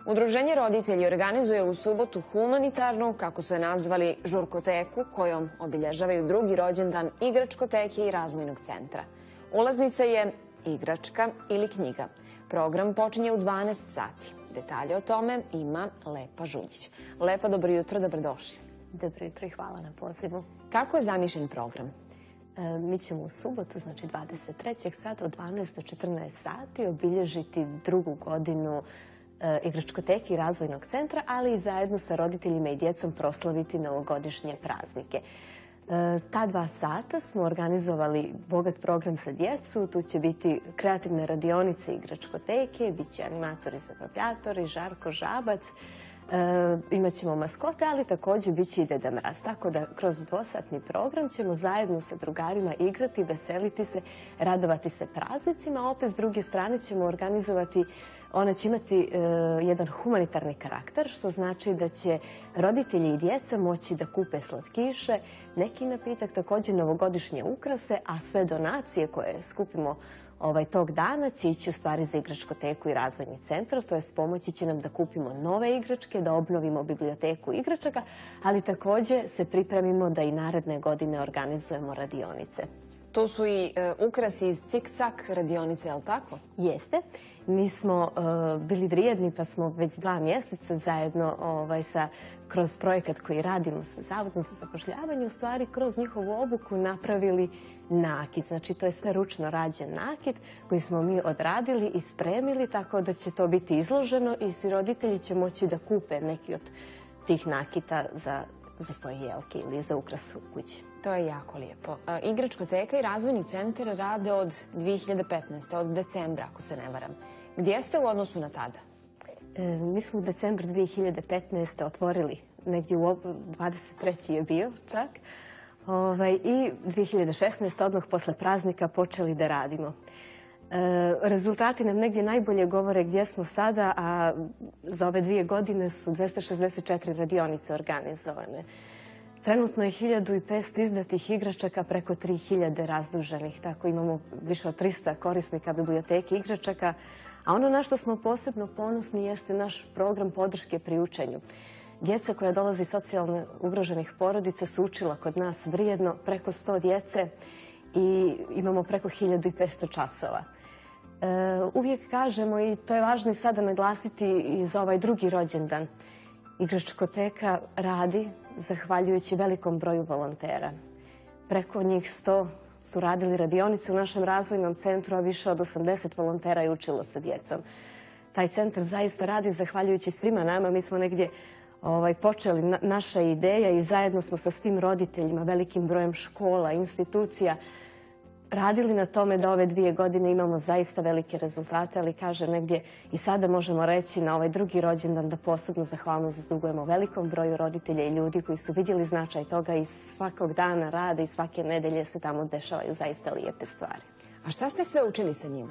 Udruženje roditelji organizuje u subotu humanitarnu, kako su je nazvali, žurkoteku, kojom obilježavaju drugi rođendan igračkoteke i razvojnog centra. Ulaznica je igračka ili knjiga. Program počinje u 12 sati. Detalje o tome ima Lepa Žuljić. Lepa, dobro jutro, dobrodošli. Dobro jutro i hvala na pozivu. Kako je zamišljen program? Mi ćemo u subotu, znači 23. sata od 12 do 14 sati obilježiti drugu godinu igračkoteke i razvojnog centra, ali i zajedno sa roditeljima i djecom proslaviti novogodišnje praznike. Ta 2 sata smo organizovali bogat program za djecu. Tu će biti kreativne radionice igračkoteke, bit će animatori zabavljatori, Žarko Žabac, imat ćemo maskote, ali također bit će i Deda Mraz. Tako da kroz 2-satni program ćemo zajedno sa drugarima igrati, veseliti se, radovati se praznicima, a opet s druge strane ćemo organizovati, ona će imati jedan humanitarni karakter, što znači da će roditelji i djeca moći da kupe slatkiše, neki napitak, također novogodišnje ukrase, a sve donacije koje skupimo tog dana će ići u stvari za igračkoteku i razvojni centar, to jest pomoći će nam da kupimo nove igračke, da obnovimo biblioteku igračaka, ali također se pripremimo da i naredne godine organizujemo radionice. Tu su i ukrasi iz Cik-Cak radionice, je li tako? Jeste. Mi smo bili vrijedni pa smo već 2 mjeseca zajedno kroz projekat koji radimo sa Zavodom za zapošljavanje, u stvari kroz njihovu obuku napravili nakit. Znači to je sve ručno rađen nakit koji smo mi odradili i spremili, tako da će to biti izloženo i svi roditelji će moći da kupe neki od tih nakita za svoje jelke ili za ukras u kući. To je jako lijepo. Igračkoteka i razvojni centar rade od 2015. od decembra, ako se ne varam. Gdje ste u odnosu na tada? Mi smo u decembru 2015. otvorili, negdje u 23. je bio čak, i 2016. odmah posle praznika počeli da radimo. Rezultati nam negdje najbolje govore gdje smo sada, a za ove 2 godine su 264 radionice organizovane. Trenutno je 1500 izdatih igračaka, preko 3000 razduženih, tako imamo više od 300 korisnika biblioteke igračaka. A ono na što smo posebno ponosni jeste naš program podrške pri učenju. Djeca koja dolaze iz socijalno ugroženih porodica su učila kod nas vrijedno, preko 100 djece i imamo preko 1500 časova. Uvijek kažemo, i to je važno i sada naglasiti i za ovaj drugi rođendan, igračkoteka radi zahvaljujući velikom broju volontera. Preko njih 100 su radili radionice u našem razvojnom centru, a više od 80 volontera je učilo sa djecom. Taj centar zaista radi zahvaljujući svima nama. Mi smo negdje počeli, naša ideja, i zajedno smo sa svim roditeljima, velikim brojem škola, institucija, radili na tome da ove 2 godine imamo zaista velike rezultate, ali kažem, negdje i sada možemo reći na ovaj drugi rođendan da posebno zahvalnost dugujemo velikom broju roditelja i ljudi koji su vidjeli značaj toga i svakog dana rade i svake nedelje se tamo dešavaju zaista lijepe stvari. A šta ste sve učili sa njima?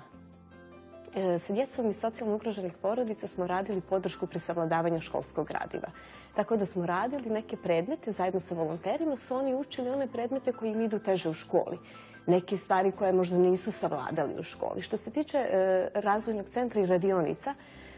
Sa djecom iz socijalno ugroženih porodica smo radili podršku pri savladavanju školskog gradiva. Tako da smo radili neke predmete, zajedno sa volonterima su oni učili one predmete koji im idu teže u školi. Neke stvari koje možda nisu savladali u školi. Što se tiče razvojnog centra i radionica,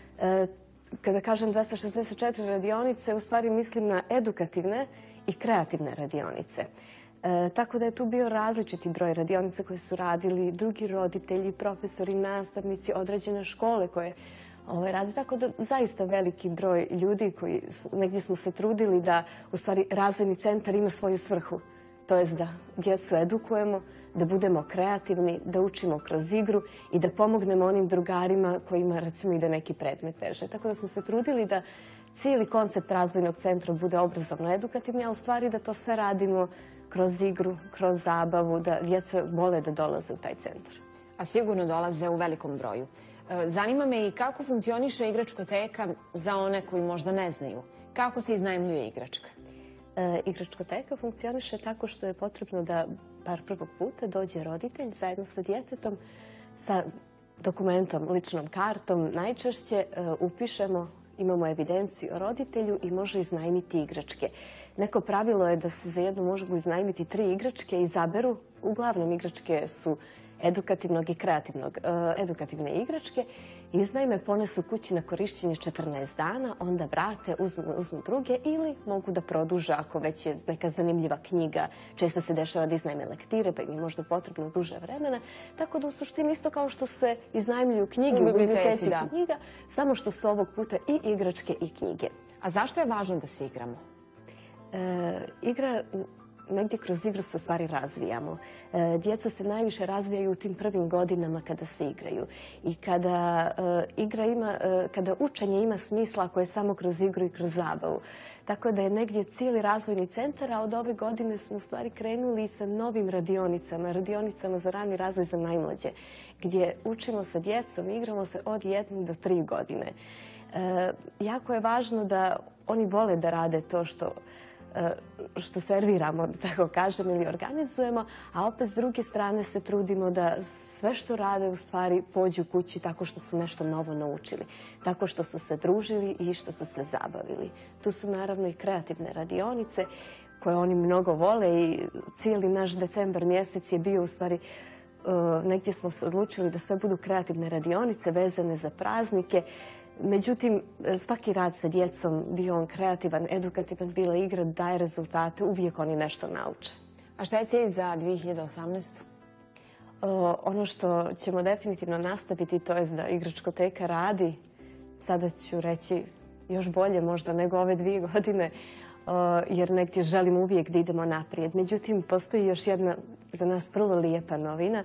kada kažem 264 radionice, u stvari mislim na edukativne i kreativne radionice. Tako da je tu bio različiti broj radionica koje su radili drugi roditelji, profesori, nastavnici, određene škole koje rade. Tako da zaista veliki broj ljudi koji negdje smo se trudili da u stvari razvojni centar ima svoju svrhu. To jest da djecu edukujemo, da budemo kreativni, da učimo kroz igru i da pomognemo onim drugarima kojima recimo ide neki predmet teže. Tako da smo se trudili da cijeli koncept razvojnog centra bude obrazovno-edukativni, a u stvari da to sve radimo kroz igru, kroz zabavu, da djeca vole da dolaze u taj centar. A sigurno dolaze u velikom broju. Zanima me i kako funkcioniše igračkoteka za one koji možda ne znaju. Kako se iznajmljuje igračka? Igračkoteka funkcioniše tako što je potrebno da bar prvog puta dođe roditelj zajedno sa djetetom, sa dokumentom, ličnom kartom. Najčešće upišemo, imamo evidenciju o roditelju i može iznajmiti igračke. Neko pravilo je da se za jednu mogu iznajmiti 3 igračke i izaberu. Uglavnom igračke su edukativne igračke iznajme, ponesu kući na korišćenje 14 dana, onda vrate, uzmu druge ili mogu da produže ako već je neka zanimljiva knjiga. Često se dešava da iznajme lektire, pa im je možda potrebno duže vremena. Tako da u suštini isto kao što se iznajmljuju knjige u biblioteci knjiga, samo što su ovog puta i igračke i knjige. A zašto je važno da se igramo? Negdje kroz igru se u stvari razvijamo. Djeca se najviše razvijaju u tim prvim godinama kada se igraju. I kada učenje ima smisla ako je samo kroz igru i kroz zabavu. Tako da je negdje cijeli razvojni centar, a od ove godine smo u stvari krenuli sa novim radionicama za rani razvoj za najmlađe, gdje učimo sa djecom, igramo se od 1 do 3 godine. Jako je važno da oni vole da rade to što serviramo, da tako kažem, ili organizujemo, a opet s druge strane se trudimo da sve što rade u stvari pođu kući tako što su nešto novo naučili, tako što su se družili i što su se zabavili. Tu su naravno i kreativne radionice koje oni mnogo vole i cijeli naš decembar mjesec je bio u stvari negdje smo se odlučili da sve budu kreativne radionice vezane za praznike. Međutim, svaki rad sa djecom, bio on kreativan, edukativan, bila igra, daje rezultate, uvijek oni nešto nauče. A šta je cilj za 2018? Ono što ćemo definitivno nastaviti, to je da igračkoteka radi, sada ću reći još bolje možda nego ove 2 godine, jer negdje želimo uvijek da idemo naprijed. Međutim, postoji još jedna za nas vrlo lijepa novina.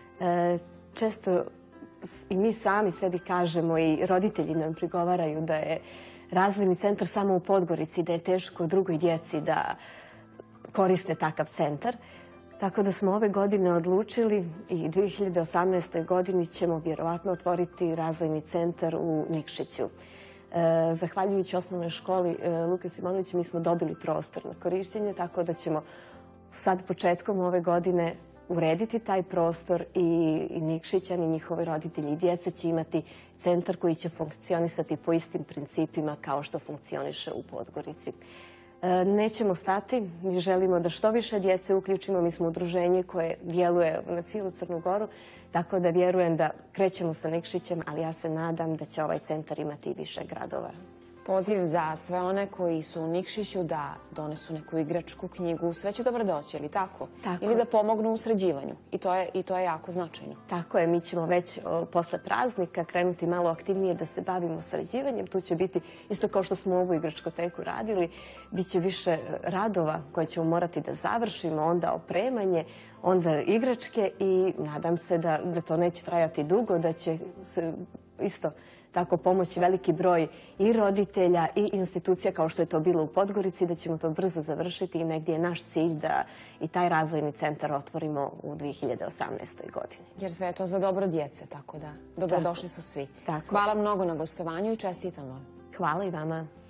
Često i mi sami sebi kažemo i roditelji nam prigovaraju da je razvojni centar samo u Podgorici, da je teško drugoj djeci da koriste takav centar. Tako da smo ove godine odlučili i 2018. godini ćemo vjerovatno otvoriti razvojni centar u Nikšiću. Zahvaljujući osnovnoj školi Luka Simonović mi smo dobili prostor na korištenje, tako da ćemo sad početkom ove godine urediti taj prostor i Nikšićani, njihovi roditelji i djeca će imati centar koji će funkcionisati po istim principima kao što funkcioniše u Podgorici. Nećemo stati, mi želimo da što više djece uključimo. Mi smo udruženje koje djeluje na cijelu Crnu Goru, tako da vjerujem da krećemo sa Nikšićem, ali ja se nadam da će ovaj centar imati i više gradova. Poziv za sve one koji su u Nikšiću da donesu neku igračku knjigu, sve će dobro doći, ili tako? Ili da pomognu u sređivanju. I to je jako značajno. Tako je, mi ćemo već posle praznika krenuti malo aktivnije da se bavimo sređivanjem. Tu će biti, isto kao što smo ovu igračkoteku radili, bit će više radova koje ćemo morati da završimo, onda opremanje, onda igračke i nadam se da to neće trajati dugo, da će se isto tako pomoći veliki broj i roditelja i institucija kao što je to bilo u Podgorici, da ćemo to brzo završiti i negdje je naš cilj da i taj razvojni centar otvorimo u 2018. godini. Jer sve je to za dobro djece, tako da dobrodošli su svi. Hvala mnogo na gostovanju i čestitam vam. Hvala i vama.